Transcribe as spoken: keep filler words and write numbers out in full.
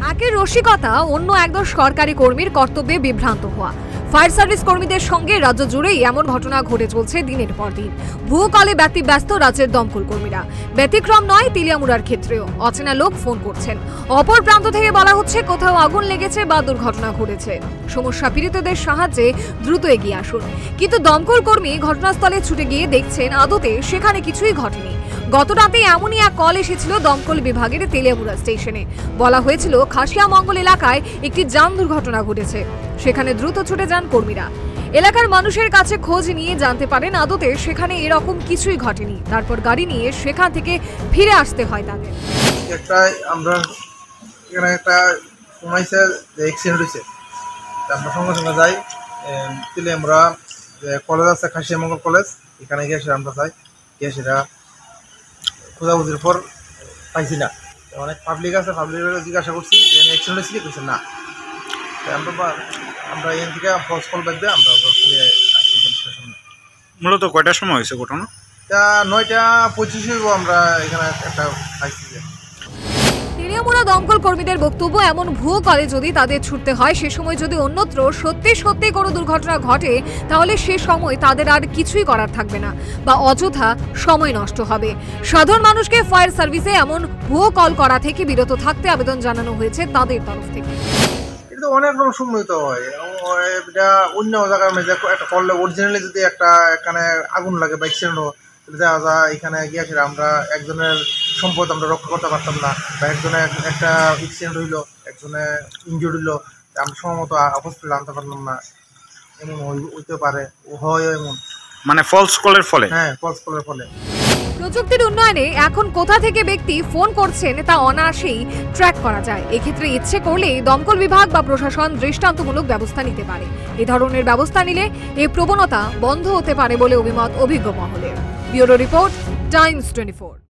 একের রসিকতা অন্য একদল সরকারি কর্মীর কর্তব্যে বিভ্রান্ত হওয়া। ফায়ার সার্ভিস কর্মীদের সঙ্গে রাজ্য জুড়েই এমন ঘটনা ঘটে চলছে দিনের পর দিন। ভুয়ো কলে ব্যতিব্যস্ত রাজ্যের দমকল কর্মীরা। ব্যতিক্রম নয় তেলিয়ামুড়ার ক্ষেত্রেও। অচেনা লোক ফোন করছেন, অপর প্রান্ত থেকে বলা হচ্ছে কোথাও আগুন লেগেছে বা দুর্ঘটনা ঘটেছে, সমস্যা পীড়িতদের সাহায্যে দ্রুত এগিয়ে আসুন। কিন্তু দমকল কর্মী ঘটনাস্থলে ছুটে গিয়ে দেখছেন আদতে সেখানে কিছুই ঘটেনি। গত রাতে এমনই এক কল এসেছিল দমকল বিভাগের তেলিয়ামুড়া স্টেশনে। বলা হয়েছিল খাসিয়ামঙ্গল এলাকায় একটি যান দুর্ঘটনা ঘটেছে। সেখানে দ্রুত ছুটে যান কর্মীরা। এলাকার মানুষের কাছে খোঁজ নিয়ে জানতে পারেন আদতে সেখানে এরকম কিছুই ঘটেনি। তারপর গাড়ি নিয়ে সেখান থেকে ফিরে আসতে হয় তাদের। একটা আমরা এখানে একটা শোনাইছে যে অ্যাক্সিডেন্ট হয়েছে, আমরা সঙ্গে সঙ্গে যাই তেলিয়ামুড়া যে কলেজ আছে খাসিয়ামঙ্গল কলেজ, এখানে গিয়ে সে আমরা যাই গিয়ে সেটা খোঁজাখুঁজির পর পাইছি না। অনেক পাবলিক আছে, পাবলিকের জিজ্ঞাসা করছি যে অ্যাক্সিডেন্ট হয়েছিল, কিছু না। আমরা আমরা এখান থেকে ফলস কল বাদ দিয়ে আমরা স্টেশনে। মূলত কয়টার সময় হয়েছে ঘটনা? তা নয়টা পঁচিশ হইব আমরা এখানে একটা পাইছি। তেলিয়ামুড়া দমকল কর্মীদের বক্তব্য, এমন ভুয়ো কলে যদি তাদের ছুটতে হয়, সে সময় যদি অন্যত্র সত্যি সত্যি কোনো দুর্ঘটনা ঘটে, তাহলে সে সময় তাদের আর কিছুই করার থাকবে না বা অযথা সময় নষ্ট হবে। সাধারণ মানুষকে ফায়ার সার্ভিসে এমন ভুয়ো কল করা থেকে বিরত থাকতে আবেদন জানানো হয়েছে তাদের তরফ থেকে। কিন্তু অনেক রকম সম্মিলিত হয়, এটা অন্য জায়গার মধ্যে একটা করলে অরিজিনালি যদি একটা এখানে আগুন লাগে বা অ্যাক্সিডেন্ট হয়, দেখা যায় এখানে গিয়ে সেটা আমরা একজনের সম্পদ আমরা রক্ষা করতে পারতাম না, বা একজনের একটা অ্যাক্সিডেন্ট হইলো, একজনের ইনজুর্ড হইলো, আমরা সময়মতো হসপিটালে আনতে পারলাম না, এমন হইতে পারে, হয় এমন। মানে ফলস কলের ফলে? হ্যাঁ, ফলস কলের ফলে। প্রযুক্তির উন্নয়নে এখন কোথা থেকে ব্যক্তি ফোন করছেন তা অনায়াসেই ট্র্যাক করা যায়। এক্ষেত্রে ইচ্ছে করলেই দমকল বিভাগ বা প্রশাসন দৃষ্টান্তমূলক ব্যবস্থা নিতে পারে। এ ধরনের ব্যবস্থা নিলে এই প্রবণতা বন্ধ হতে পারে বলে অভিমত অভিজ্ঞ মহলের। Bureau report, Times Twenty four.